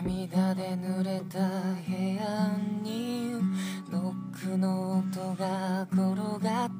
涙で濡れた部屋にノックの音が転がった。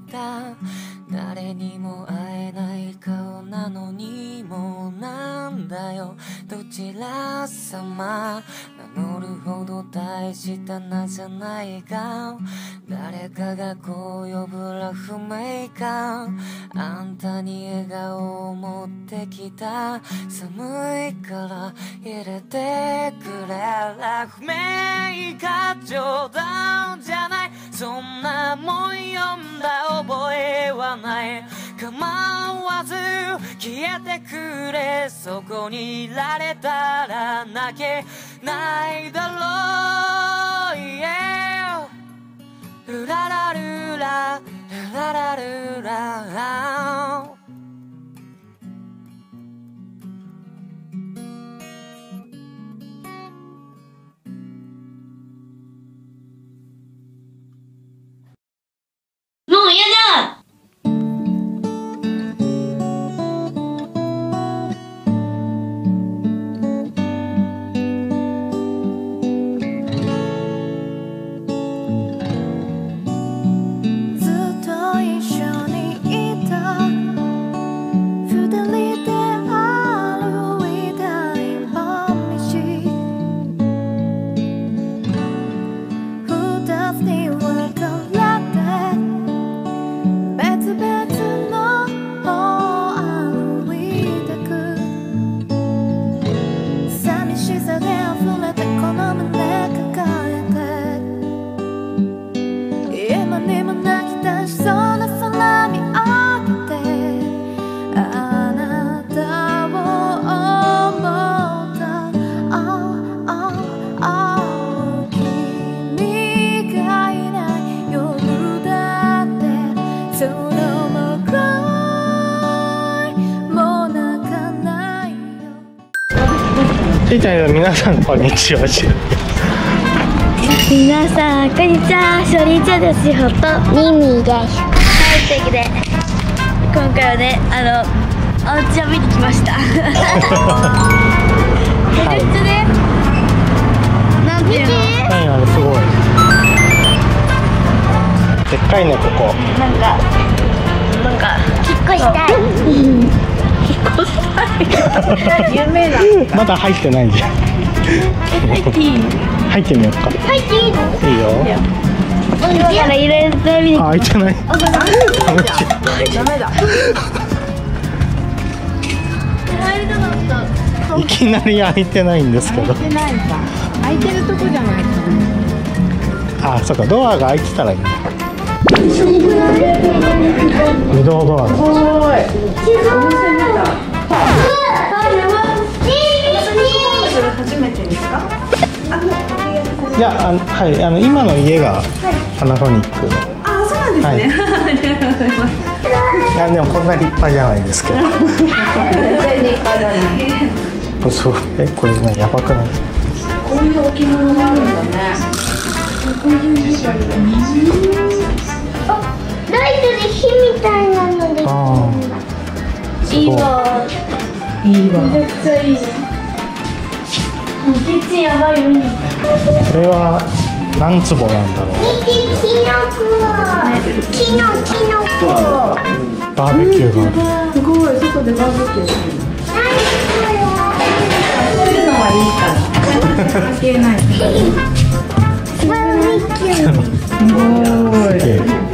誰にも会えない顔なのにもうなんだよどちら様名乗るほど大した名じゃないが、誰かがこう呼ぶラフメーカー、あんたに笑顔を持ってきた。寒いから入れてくれ。ラフメーカー冗談じゃない、そんなもん読んだ覚えはない。構わず消えてくれ、そこにいられたら泣けないだろう、yeah、ルララルラルララルラ。 もうやだ。 皆さんこんにちは。 皆さんこんにちは。しょりちゃですよとミミです。はい、というわけで今回はねお家を見に来ました。めちゃくちゃね、なんていうの、 何あれすごいでっかいねここ。 なんか引っ越したい。有名なまだ入ってないじゃん。 入っていい？ 入ってみようか。 入っていいの？ いいよ。 今からいろいろと見に。 開いてない。 ダメだ。入りたかった。 いきなり開いてないんですけど。 開いてないんだ。開いてるとこじゃないか。 あ、そっか、ドアが開いてたらいいんだ。自動ドア。 おーい。お店見た。初めてですか？ いや、はい、今の家がパナソニックの。 あ、そうなんですね。 はい、 ありがとうございます。 いや、でもこんな立派じゃないですけど。 全然立派じゃない。 そう、これね、やばくない？ こういう置物があるんだね。こういう家があるんだね。 ライトで火みたいなので。 ああ。 いいわ。 いいわ。 めっちゃいい。キッチンやばいよ。 これは何坪なんだろう。 キノコ。 バーベキューがある。 すごい、外でバーベキューする。そういうのはいいから。関係ない。 バーベキュー。 すごい。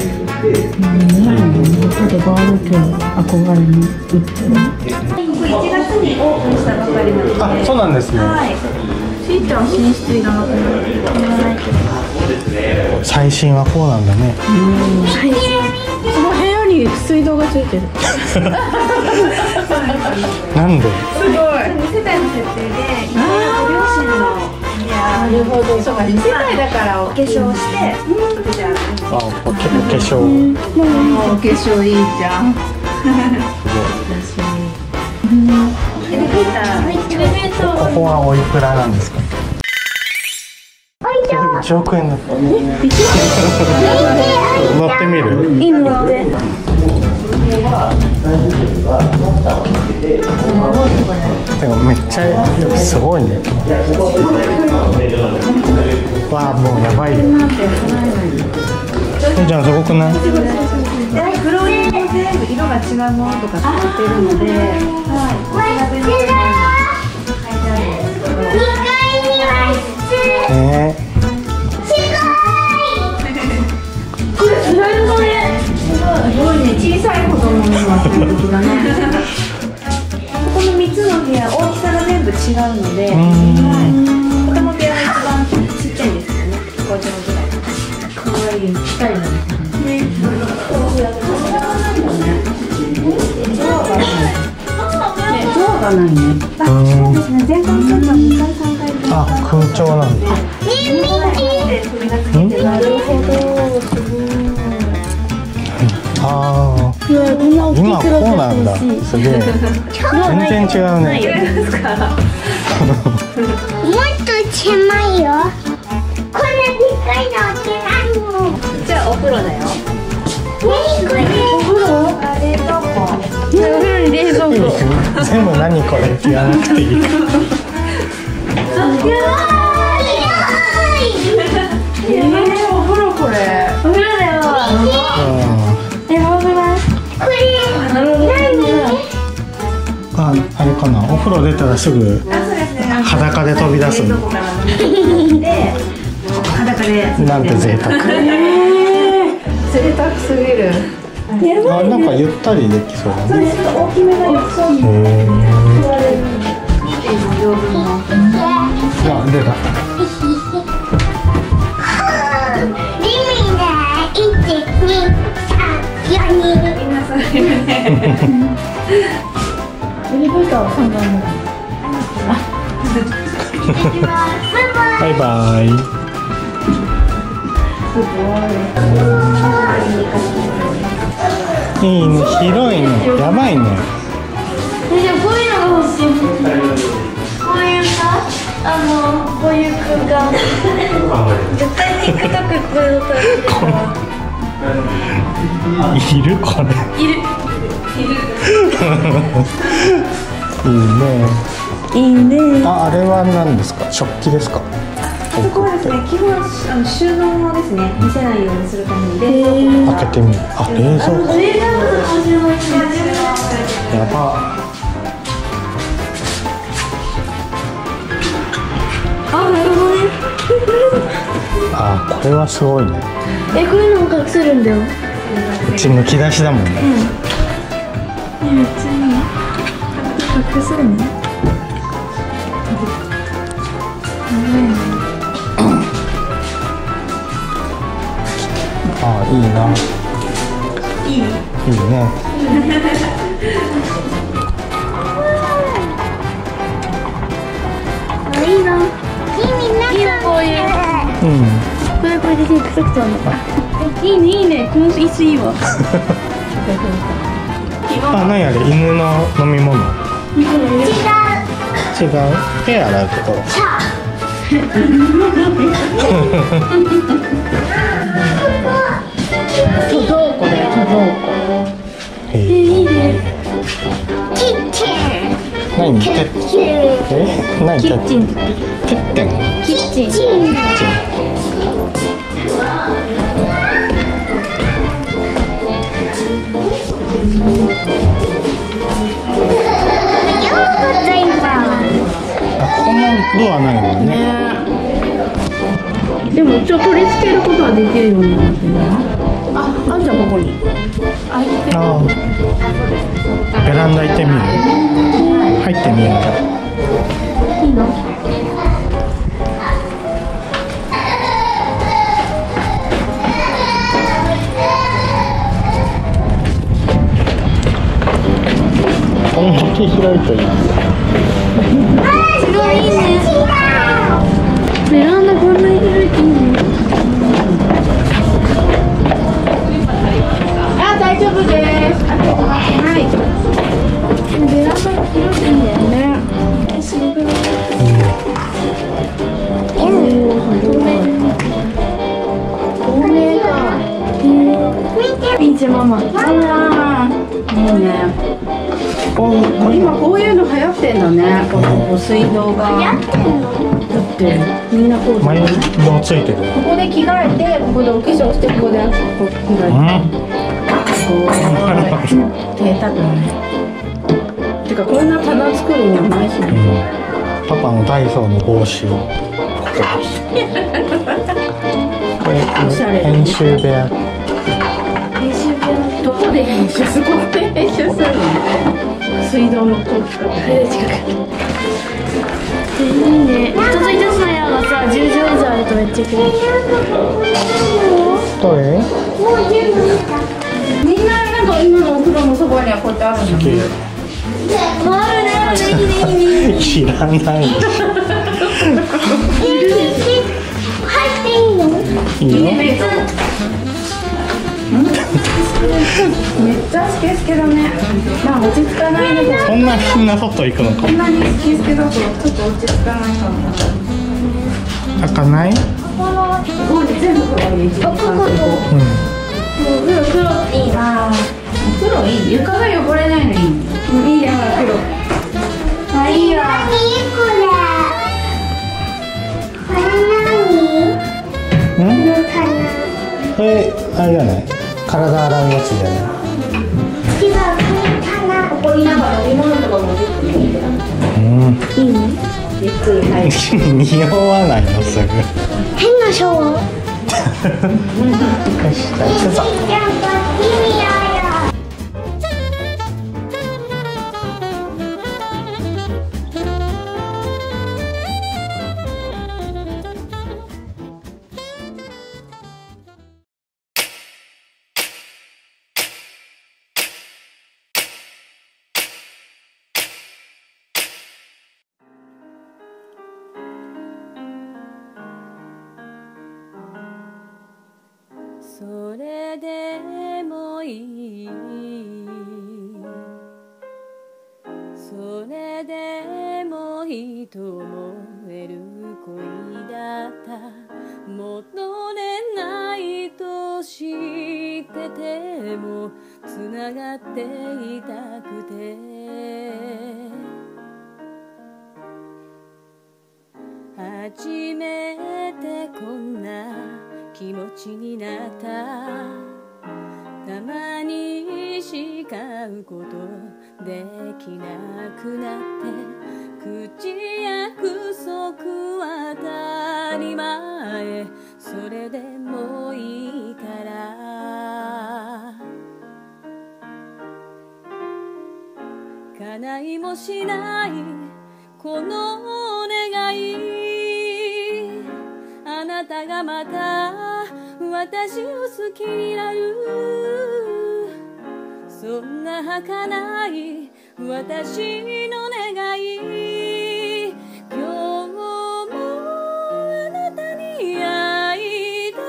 ちょっとバーベキューの憧れに売ってる。1月にオープンしたばかりなので。 あ、そうなんですね。 はい。しーちゃん寝室いらなくなる。 最新はこうなんだね。 その部屋に水道がついてる。 なんで？ すごい。2世帯の設定で、ご両親の。なるほど。そうか、2世帯だからお化粧して。じゃあ、お化粧。 お化粧いいじゃん。エレベーター。 ここはおいくらなんですか？1億円だった。乗ってみる？ いいのって。 でもめっちゃすごいね。わあ、もうやばいよ。じゃあすごくない？ フローリングも全部色が違うものとか使ってるので、すごいね、小さい子供のここの3つの部屋、大きさが全部違うので、子供部屋が一番ちっちゃいんですよね、5畳ぐらい。かわいい、近いのね。ドアがないね。そうですね、全館ちょっと2階3階。 あ、空調なんだ。 なるほど。 ああ、今こうなんだ。すげえ。全然違うね。 もっと狭いよ。こんなでっかいの置けないもん。 じゃあお風呂だよ。 何これ？お風呂？ 冷蔵庫。 お風呂に冷蔵庫。 全部何これって言わなくていい。 お風呂これ。 お風呂だよ。やばくない？これ。何？ あれかな。お風呂出たらすぐ裸で飛び出すの。 裸で。 なんて贅沢。 贅沢すぎる。 あ、なんかゆったりできそうだね。 大きめが良さそう。2.5畳分の。 あ、出た。バイバイ。いいね、広いね、やばいね。 じゃあこういうのが欲しい。こういうさ、こういう空間。絶対 TikTok これだったらいるこれ。 いる。 いいね。 いいね。 あ、あれは何ですか。食器ですか。 ここはですね、基本収納もですね、見せないようにするために開けてみる。あ、冷蔵庫。やば。 あ、なるほどね。 あ、これはすごいね。 こういうのも隠せるんだよ。 うちむき出しだもんね。 めっちゃいい。隠せるね。 あ、いいな。いいね。 いいな。いいな、こういう。 うん。 これでTikTok撮るのか。いいね、いいね。この椅子いいわ。 あ、何あれ、犬の飲み物。違う。手洗うところ。 いいね。キッチン。 何？何？ キッチン。 キッチン。 キッチン。 このドアないもんね。 でも一応取り付けることはできるようになってる。あ、じゃあここに。 ああ。ベランダ行ってみる。入ってみようか。 いいの？ こんだけ広いといい。 すごいいいね。ベランダこんなに広いっていいね。 あ、大丈夫です。はい。 ベランダ広いんだよね。すごくない？透明か。ピーチママ。 ね。今こういうの流行ってんだね。この水道が。だってみんなこうじゃない。 前もついてる。 ここで着替えて、ここでお化粧して、ここで着替えて。すごい。贅沢だね。てかこんな棚作るにはないしね。 パパのダイソーの帽子をここです。これ編集部屋。 どこで編集するの？編集するの？水道の遠くから。近く。 いいね。一つ一つの部屋がさ、10畳以上あるとめっちゃ綺麗。 どれ？ みんななんか今のお風呂のそばにはこうやってあるのね。 あるね。 知らない。 入っていいの？ いいよ。 めっちゃスケスケだね。まあ落ち着かないね。 そんなみんな外行くのか。 こんなにスケスケだとちょっと落ち着かないかも。 開かない？ すごい全部黒い。1、2、3、4、5。 黒いいな。 黒いい。床が汚れないのいい。いいね、ほら黒。あ、いいわ。 何これ？これ何？ これあれじゃない？体洗うやつじゃない？ 好きだ。ここになんか飲み物とかも出ていいよ。いいね。 ゆっくり入る。 匂わないのすぐ。 変なシャワー。 よし、じゃあ行くぞ。 それでもいい、それでもいいと思える恋だった。戻れないと知っててもつながっていたくて、初めてこんな気持ちになった。たまに誓うことできなくなって、口約束は当たり前、それでもいいから叶いもしないこの願い、あなたがまた私を好きになる、そんな儚い私の願い、今日もあなたに会いた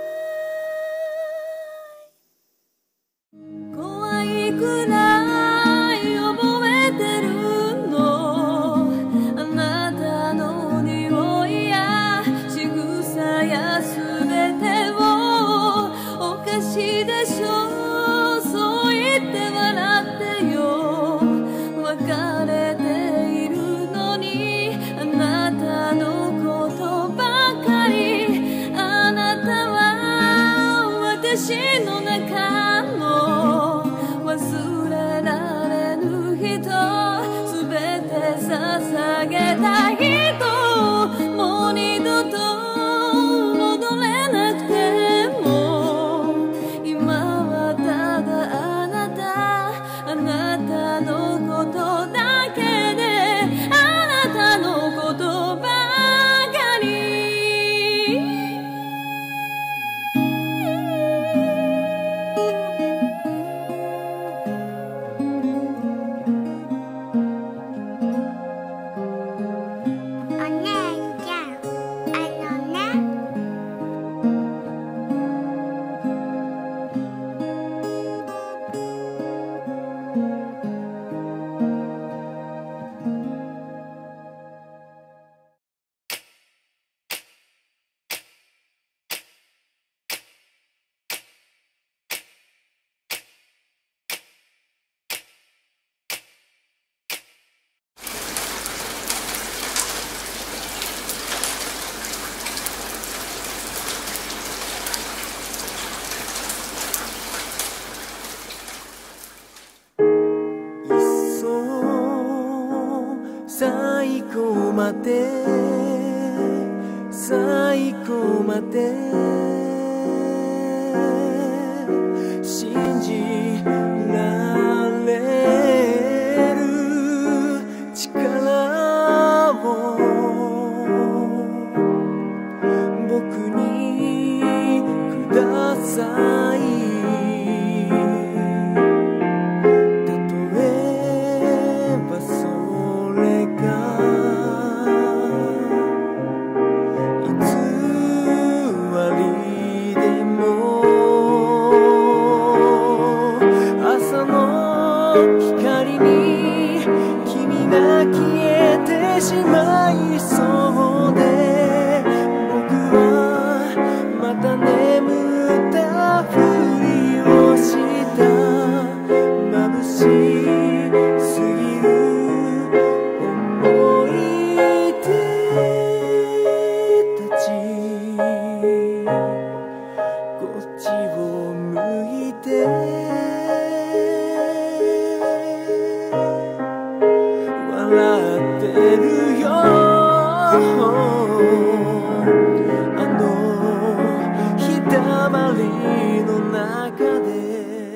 い。怖いくらい覚えてるの、あなたの匂いや仕草や全てを。おかしいでしょ、そう言って笑ってよ。別れている最後まで信じられる力を僕にください。しまいそうで僕はまた眠ったふりをした眩しすぎる思い出たちこっちを向いて笑ってるよあの日だまりの中で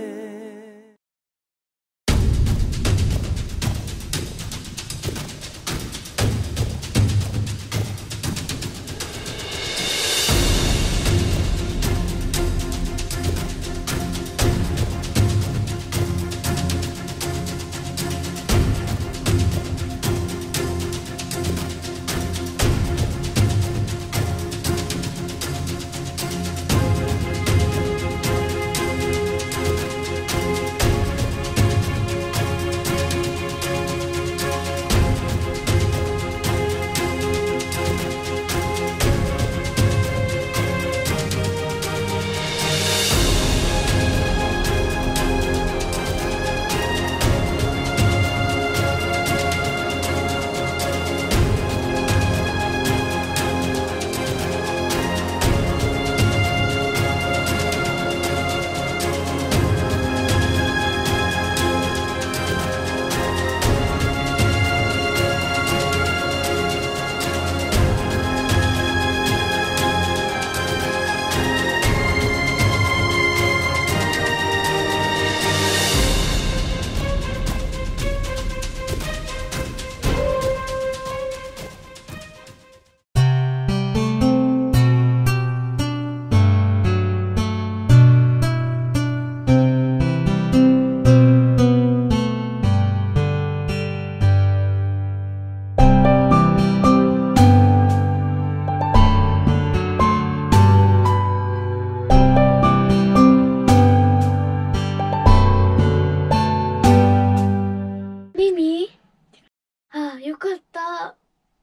よかった。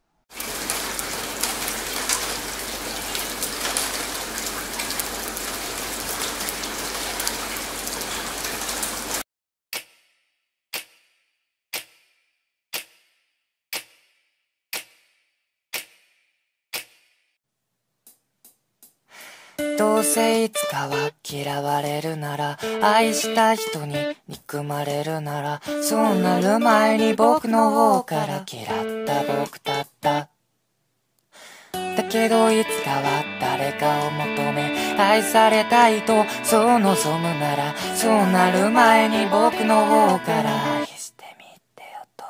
どうせいつかは嫌われるなら愛した人に憎まれるならそうなる前に僕の方から嫌った僕だっただけどいつかは誰かを求め愛されたいとそう望むならそうなる前に僕の方から愛してみてよと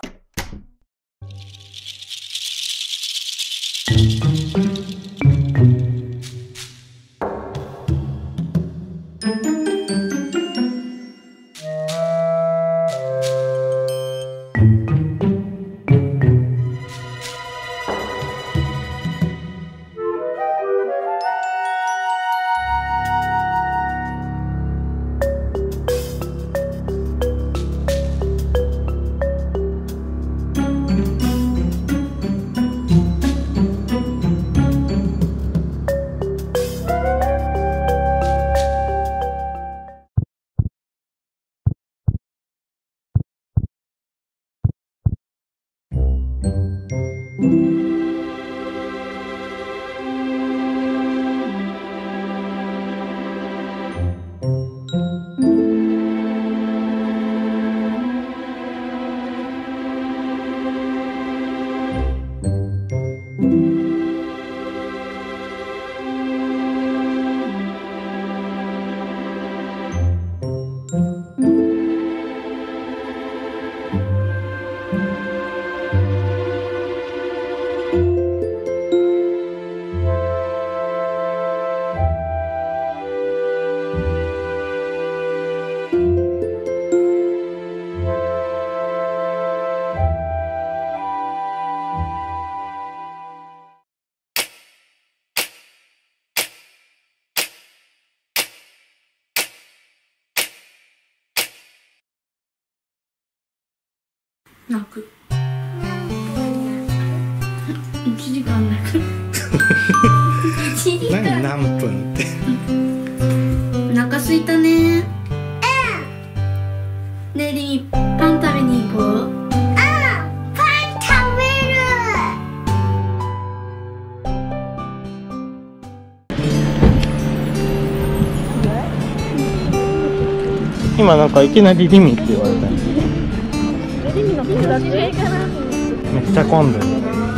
泣く。1時間泣く。 何何分って。 お腹すいたね。レディー、パン食べに行こう。 今なんかいきなりリミって言われた。めっちゃ混んでる。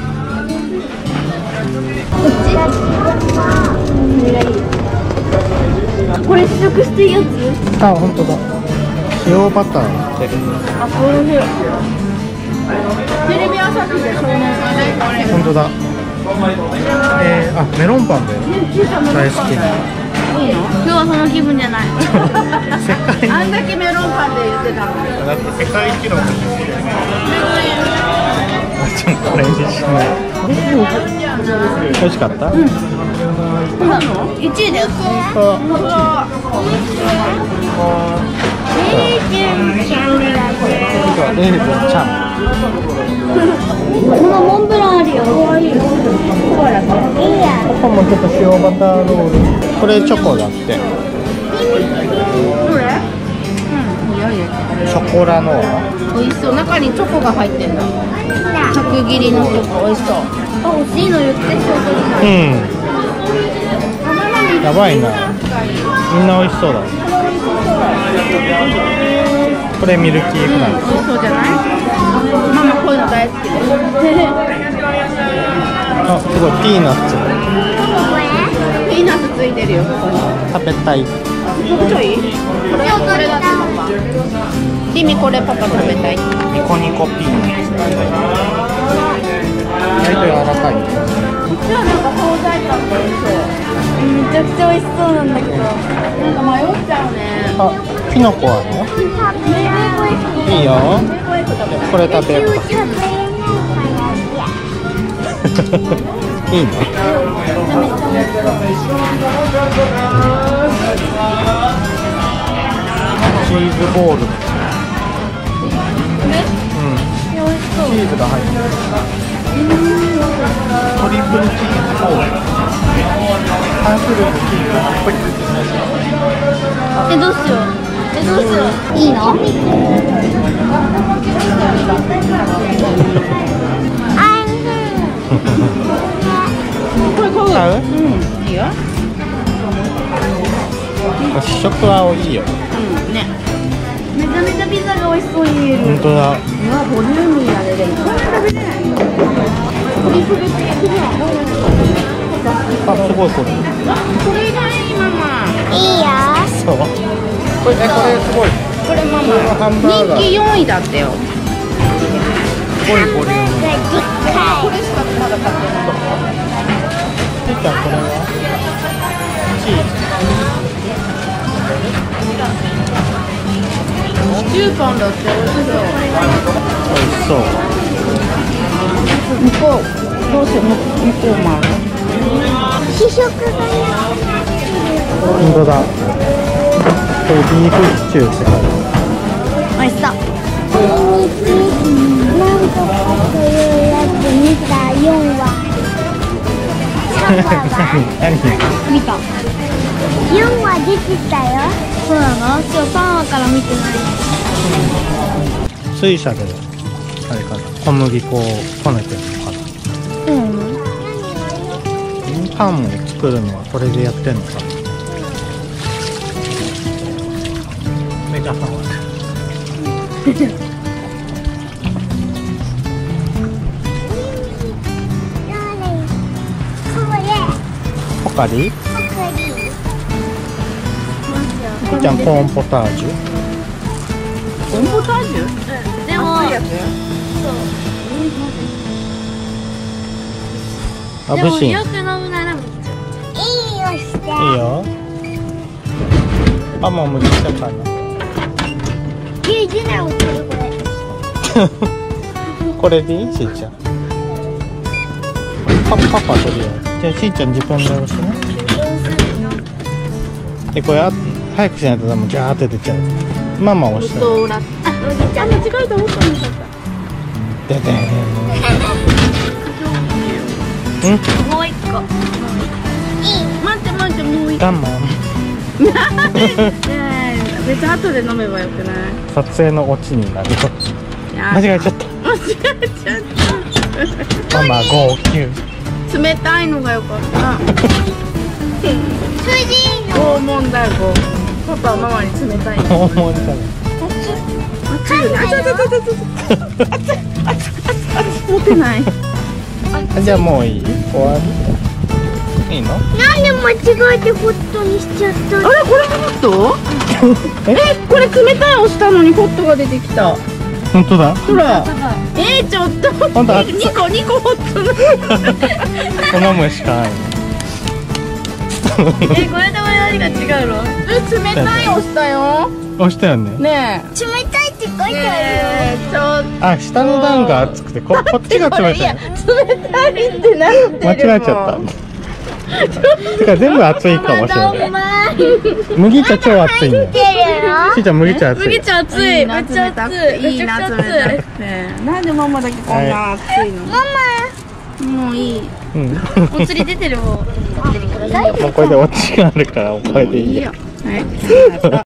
これ試食していいやつ？ あ、本当だ。塩バターって。 あ、これね。 テレビ朝日で少年がね。 本当だ。あ、メロンパンで大好きな。 いいの？今日はその気分じゃない。 世界あんだけメロンパンで言ってたの。 だって世界記録ですよ。ちょっとこれにしない。美味しかった？うん。 1位だよ。レーズンちゃんだこれ。 レーズンちゃん。 このモンブランあるよ。可愛い。いいや。 ここもちょっと塩バターロール。これチョコだって。 どれ？いやいや。 ショコラノア。 美味しそう。中にチョコが入ってんだ。角切りのチョコ美味しそう。 あ、欲しいの言ってちょうど。 うん。やばいな。みんな美味しそうだ。これミルキーフランス。 美味しそうじゃない？ママこういうの大好きです。 あ、すごいピーナッツ。 ピーナッツついてるよここに。 食べたい。 もうちょい？これだってパパ。リミこれパパ食べたい。 ニコニコピーナッツ。意外と柔らかい。 こっちはなんか惣菜感がありそう。 めちゃくちゃ美味しそうなんだけど。 なんか迷っちゃうね。 あ、キノコあるよ。いいよ。これ食べようか。いいの？チーズボール。チーズが入ってる。トリプルチーズボール。ハンスルームチーズたっぷり。 どうしよう。どうしよう。いいの？ これ買う？ 買う？ うん、いいよ。 試食はいいよ。 うん、ね。 めちゃめちゃピザが美味しそうに見える。 本当だ。 うわ、ボリューミーだね。でもこれ食べれないの？トリプルチーズボール。 あ、すごいこれ。 これがいいママ。 いいよ。 そう。これすごい。 これマハンバーガー。 マ。人気4位だったよ。 すごいボリューム。 これしかまだ買ってない。 ちーちゃんこれは？チーズ。 シチューパンだって美味しそう。 美味しそう。 向こうどうしよう向こうもある。 試食が本当だ。これビーフシチューって書いてある。 美味しそう。なんとかというやつ見た4話。 何？ 見た。4話出てたよ。そうなの？今日3話から見てない。 水車であれかな、小麦粉をこねてるのかな。パンを作るのはこれでやってんのかな。メガパンはポカリ？じゃんコーンポタージュ。 コーンポタージュ？ でも、 熱いやつ？ あ、ブシン。いいよ。 よく飲むならいいよして。 パンも無理したかな。 90年売ってるこれ。 これでいい？しーちゃん。パパとりあえず。じゃあしーちゃん自分で押すね。でこれ早くしないと多分ジャーって出ちゃう。ママ押して。 あ、間違えた思ったんだった。 ででもう一個。 待って待って、もういい。 我慢。 別に後で飲めばよくない？ 撮影のオチになるよ。間違えちゃった。 間違えちゃっママ号泣。 た。冷たいのがよかった。 それでいいの？ 拷問だよ、拷問。パパはママに冷たいの。 訪問じゃない。 熱いよね。熱い熱い熱い熱い熱い熱い持てない。 じゃあもういい？終わり？いいの？ なんで間違えてホットにしちゃったの？ あれ、これもホット？これ冷たい押したのにホットが出てきた。 本当だ。 ほら。ちょっと。 本当だ。 2個ホットの。 飲むしかない。 これとこれ何が違うの？ 冷たい押したよ。 押したよね。 ね冷たいって書いてあるよ。 ちょっと。 あ、下の段が熱くてこっちが冷たい。 冷たいってなってる。 間違えちゃった。てか全部熱いかもしれない。麦茶超熱いんだよ。しーちゃん麦茶熱い。 麦茶熱い。めっちゃ熱い。 いいな、冷たくて。なんでママだけこんな熱いの？ マもういい。 うん。 マ、お釣り出てるもん。 もうこれでオチがあるからこれでいいよ。 はい。